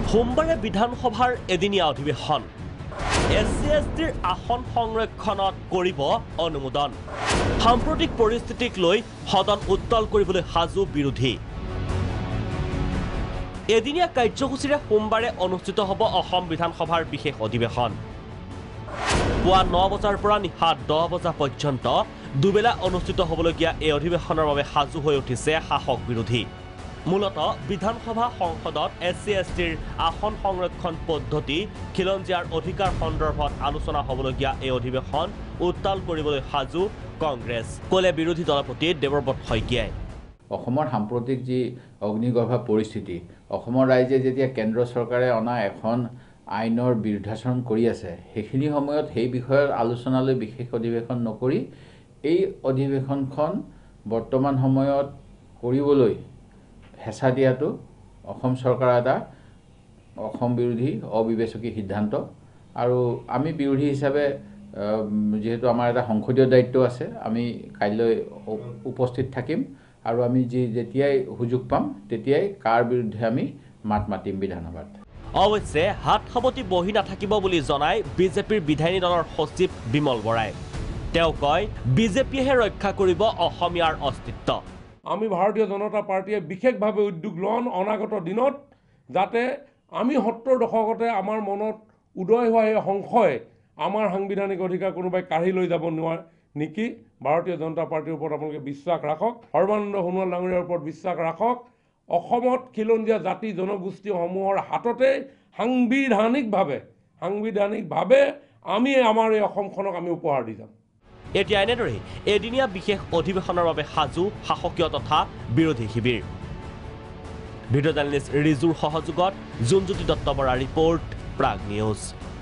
সোমবাৰে বিধানসভাৰ এদিনীয়া অধিৱেশন SC/STৰ আসন সংৰক্ষণত কৰিব অনুমোদন সাম্প্ৰতিক পৰিস্থিতিক লৈ সদন উত্তল কৰিবলৈ সাজু বিৰোধী এদিনীয়া কাৰ্যসূচীৰে সোমবাৰে অনুষ্ঠিত হ'ব অসম বিধানসভাৰ বিশেষ অধিৱেশন পুৱা 9 বজাৰ পৰা নিশা 10 বজা পৰ্যন্ত দুবেলা অনুষ্ঠিত হ'বলগীয়া এই অধিৱেশনৰ বাবে সাজু হৈ উঠিছে শাসক বিৰোধী মূলতঃ বিধানসভা সংসদত SC/STৰ আসন সংৰক্ষণ পদ্ধতি খিলঞ্জীয়াৰ অধিকাৰ সন্দৰ্ভত আলোচনা হ'বলগীয়া এই অধিৱেশন উত্তাল কৰিবলৈ সাজু কংগ্ৰেছ কলে বিৰোধী দলপতি দেৱব্ৰত শইকীয়াই অসমৰ সাম্প্ৰতিক যি অগ্নিগৰ্ভা পৰিস্থিতি অসমৰ ৰাইজে যেতিয়া কেন্দ্ৰ চৰকাৰে অনা এখন আইনৰ বিৰুদ্ধাচৰণ কৰি আছে সেইখিনি সময়ত সেই বিষয়ৰ আলোচনালৈ বিশেষ অধিৱেশন নকৰি এই অধিৱেশনখন বৰ্তমান সময়ত কৰিবলৈ হেঁচা দিয়াটো অসম চৰকাৰৰ এটা অসম বিৰোধী অবিবেচকী সিদ্ধান্ত আৰু আমি বিৰোধী হিচাপে যেহেতু আমাৰ এটা সংসদীয় দায়িত্ব আছে আমি কাইলৈ উপস্থিত থাকিম আৰু আমি যেতিয়াই সুযোগ পাম তেতিয়াই কাৰ বিৰুদ্ধে আমি মাত মাতিম বিধানসভাত অৱশ্যে হাত সাৱটি বহি নাথাকিব বুলি জনাই বিজেপিৰ বিধায়িনী দলৰ সচিব বিমল বৰাই তেওঁ কয় বিজেপিয়েহে ৰক্ষা কৰিব অসমীয়াৰ অস্তিত্ব আমি ভাৰতীয় জনতা পাৰ্টিয়ে বিশেষভাৱে উদ্যোগ লন অনাগত দিনত যাতে আমি 70 দশকতে আমাৰ মনত উদয় হোৱা এই সংশয় আমাৰ সাংবিধানিক অধিকাৰ কোনোবাই কাঢ়ি লৈ যাব নোৱাৰে নেকি ভাৰতীয় জনতা পাৰ্টিৰ ওপৰত আপোনালোকে বিশ্বাস ৰাখক সৰ্বানন্দ সোণোৱাল ডাঙৰীয়াৰ ওপৰত বিশ্বাস ৰাখক অসমত খিলঞ্জীয়া জাতি জনগোষ্ঠীসমূহৰ হাততে সাংবিধানিকভাৱে আমি আমাৰ এই অসমখনক আমি উপহাৰ দি যাম এতিয়া এনেদৰেই এদিনীয়া বিশেষ অধিৱেশনৰ বাবে সাজু শাসকীয় তথা বিৰোধী শিবিৰ ভিডিঅ' জাৰ্নেলিষ্ট ৰিজুৰ সহযোগত জুনজ্যোতি দত্ত বৰা ৰিপৰ্ট প্ৰাগ নিউজ